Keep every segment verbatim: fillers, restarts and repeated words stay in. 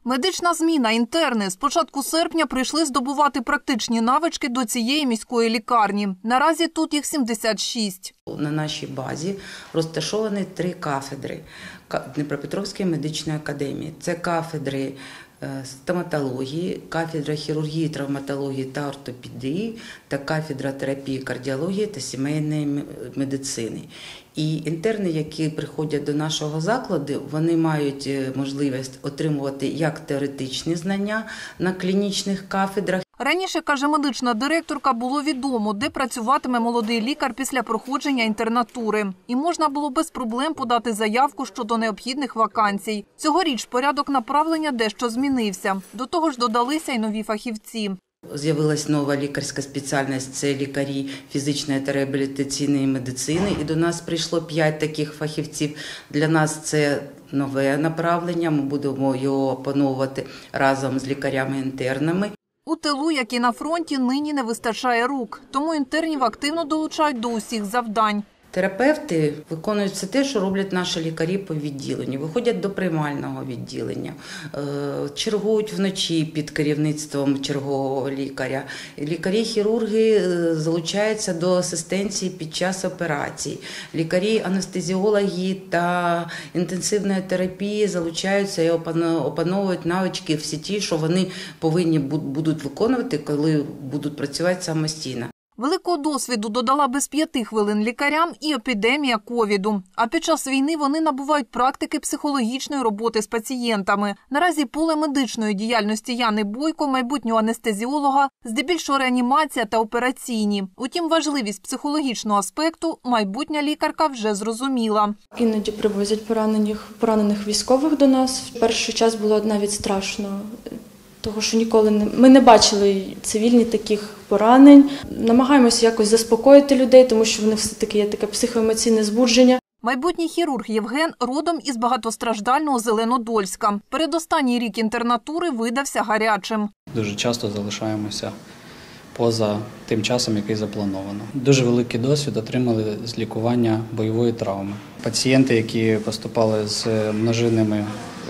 Медична зміна, інтерни з початку серпня прийшли здобувати практичні навички до цієї міської лікарні. Наразі тут їх сімдесят шість. На нашій базі розташовані три кафедри Дніпропетровської медичної академії. Це кафедри стоматології, кафедра хірургії, травматології та ортопедії та кафедра терапії, кардіології та сімейної медицини. І інтерни, які приходять до нашого закладу, вони мають можливість отримувати як теоретичні знання на клінічних кафедрах. Раніше, каже медична директорка, було відомо, де працюватиме молодий лікар після проходження інтернатури. І можна було без проблем подати заявку щодо необхідних вакансій. Цьогоріч порядок направлення дещо змінився. До того ж додалися й нові фахівці. З'явилась нова лікарська спеціальність – це лікарі фізичної та реабілітаційної медицини. І до нас прийшло п'ять таких фахівців. Для нас це нове направлення, ми будемо його опановувати разом з лікарями-інтернами. У тилу, як і на фронті, нині не вистачає рук, тому інтернів активно долучають до усіх завдань. Терапевти виконують все те, що роблять наші лікарі по відділенню. Виходять до приймального відділення, чергують вночі під керівництвом чергового лікаря. Лікарі-хірурги залучаються до асистенції під час операцій. Лікарі-анестезіологи та інтенсивної терапії залучаються і опановують навички всі ті, що вони повинні будуть виконувати, коли будуть працювати самостійно. Великого досвіду додала без п'яти хвилин лікарям і епідемія ковіду. А під час війни вони набувають практики психологічної роботи з пацієнтами. Наразі поле медичної діяльності Яни Бойко, майбутнього анестезіолога, здебільшого реанімація та операційні. Утім, важливість психологічного аспекту майбутня лікарка вже зрозуміла. Іноді привозять поранених, поранених військових до нас. В перший час було навіть страшно. Того, що ніколи не, ми не бачили цивільні таких поранень. Намагаємося якось заспокоїти людей, тому що в них все-таки є таке психоемоційне збудження. Майбутній хірург Євген родом із багатостраждального Зеленодольська. Передостанній рік інтернатури видався гарячим. Дуже часто залишаємося поза тим часом, який заплановано. Дуже великий досвід отримали з лікування бойової травми. Пацієнти, які поступали з множинними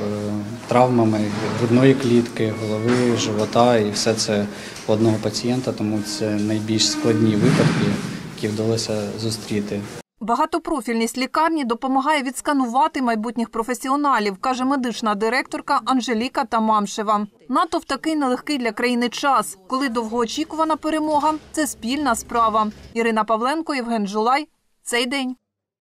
травмами грудної клітки, голови, живота і все це у одного пацієнта, тому це найбільш складні випадки, які вдалося зустріти. Багатопрофільність лікарні допомагає відсканувати майбутніх професіоналів, каже медична директорка Анжеліка Тамамшева. НАТО в такий нелегкий для країни час, коли довгоочікувана перемога – це спільна справа. Ірина Павленко, Євген Жулай. Цей день.